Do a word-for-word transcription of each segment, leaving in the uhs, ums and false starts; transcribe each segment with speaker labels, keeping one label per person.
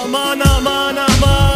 Speaker 1: امان امان امان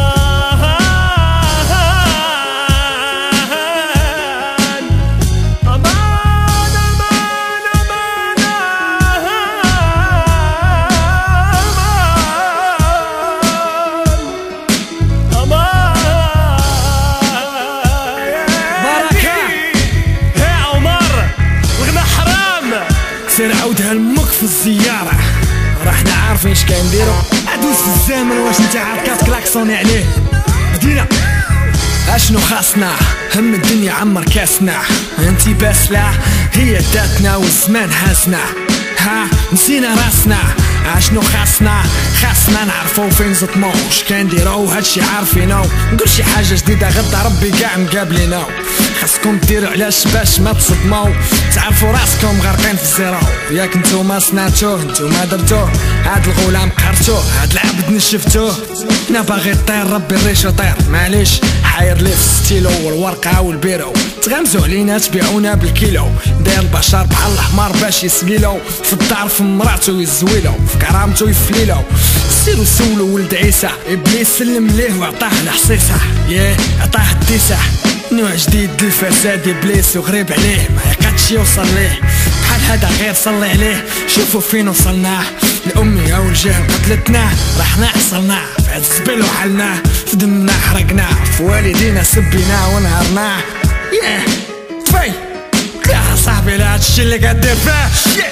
Speaker 2: سير عاودها لمك في الزيارة، راحنا عارفين اش كنديرو. ادوز الزمن واش انت عارف كلاكسوني عليه. بدينا اشنو خاصنا، هم الدنيا عمر كاسنا، انتي باسلة هي داتنا والزمان حاسنا. ها نسينا راسنا، اشنو خاصنا خاصنا نعرفو فين زطمو اش كنديرو، هادشي عارفينو. ندير شي حاجة جديدة غدا ربي كاع مقابلينو. خاصكم ديرو علاش باش ما تصدمو، تعرفو راسكم غارقين في الزيرو. ياك نتوما صنعتوه نتوما درتوه، هاد الغلام قهرتوه هاد العبد نشفتوه. انا باغي طير ربي الريش يطير، معليش حاير ليه الستيلو والورقة والبيرو. تغمزو علينا تبيعونا بالكيلو، داير البشر بحال الحمار باش يسقيلو. في الدار في مراتو يزويلو، في كرامتو يفليلو. سيرو سولو ولد عيسى، ابليس سلم ليه وعطاه الحصيصة، ياه عطاه الديسة. نوع جديد الفساد ابليس وغريب عليه، ما يقدش يوصل ليه. بحال هذا غير صلي عليه، شوفوا فين وصلناه. الامية والجهل قتلتناه، رحنا حصلناه في هاد الزبل وحلناه. في دمنا حرقناه، في والدينا سبيناه ونهرناه. ياه طفي يا صاحبي لا هادشي اللي قادير فيه.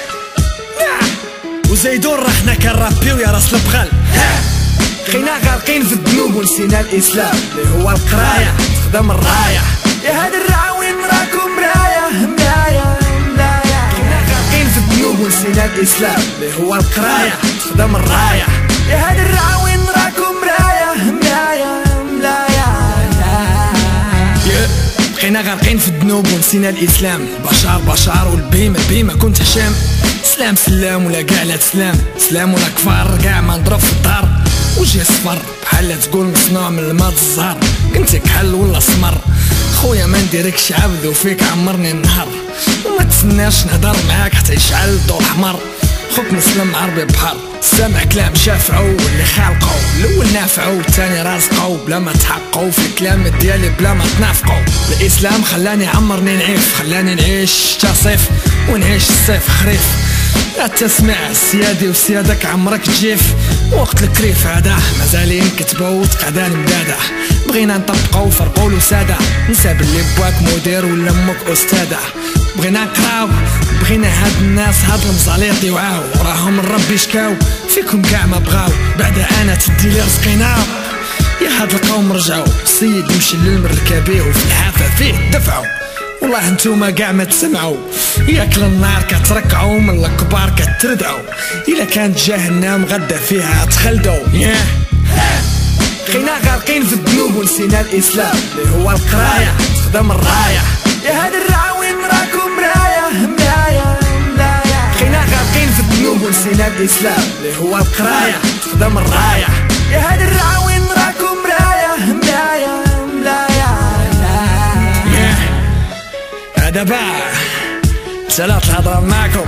Speaker 2: وزيدون رحنا كنرابيو يا راس البغل. بقينا غارقين في الذنوب ونسينا الاسلام اللي هو القرايه، تخدم الرايه. يا هاد الرعاوين راكم مرايه مرايه مرايه. بقينا غارقين في الذنوب ونسينا الاسلام اللي هو القرايه، تخدم الرايه. يا هاد الرعاوين راكم مرايه مرايه مرايه. بقينا غارقين في الذنوب ونسينا الاسلام، البشر بشر والبهيمه بهيمه. كنت هشام سلام سلام ولا كاع لا تسلام، سلام ولا كفار كاع ما نضرب في الدار. وجهي صفر بحال تقول مصنوع من الماء الزهر، كنتي كحل ولا سمر. خويا ما نديركش عبد وفيك عمرني النهار، وما تسناش نهضر معاك حتى يشعل الضوء احمر. خوك مسلم عربي بحر، سامع كلام شافعو واللي خالقو. الاول نافعو والثاني رازقو بلا ما تحققو في الكلام ديالي بلا ما تنافقو. الاسلام خلاني عمرني نعيف، خلاني نعيش شتا صيف ونعيش الصيف خريف. لا تسمع السيادي وسيادك عمرك تجيف. وقت الكريف هذا مازالين كتبو وتقعدان مداده. بغينا نطبقو فرقو له ساده، نسى بلي باك مدير ولا امك استاذه. بغينا نقراو بغينا هاد الناس هاد المزاليط يوعاو، وراهم الرب يشكاو فيكم كاع ما بغاو. بعد انا تدي لي رزقينا، يا هاد القوم رجعو. السيد يمشي للمركبيه وفي الحافه فيه دفعو. والله نتوما كاع ما تسمعوا، ياك للنار كتركعوا من الكبار كتردعوا. الا كانت جهنم غدا فيها تخلدوا. ياه بقينا غارقين في الذنوب ونسينا الاسلام اللي هو القرايه، تخدم الرايه. يا هاد الرعاوين راكم مرايه مرايه مرايه. بقينا غارقين في الذنوب ونسينا الاسلام اللي هو القرايه، تخدم الرايه. يا هاد الرعاوين راكم مرايه مرايه مرايه. دابا سالات الهضرة معاكم،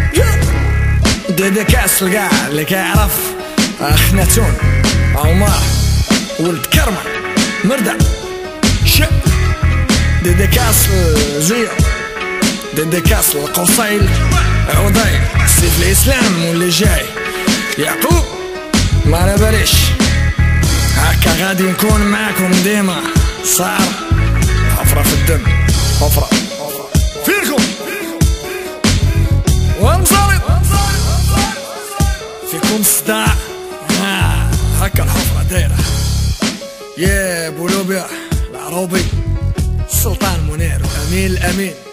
Speaker 2: ديديكاس لكاع اللي كيعرف اخناتون عمر ولد كرمة مردع ش. ديديكاس لزيو، ديديكاس للقصيل عودي. سيف الاسلام واللي جاي يعقوب ما على باليش. هكا غادي نكون معاكم ديما، صار حفرة في الدم حفرة فيكم وانصرف فيكم صداع. آه هكا الحفرة دايرة. يا بولوبيا العروبي، السلطان منير وأمين الأمين.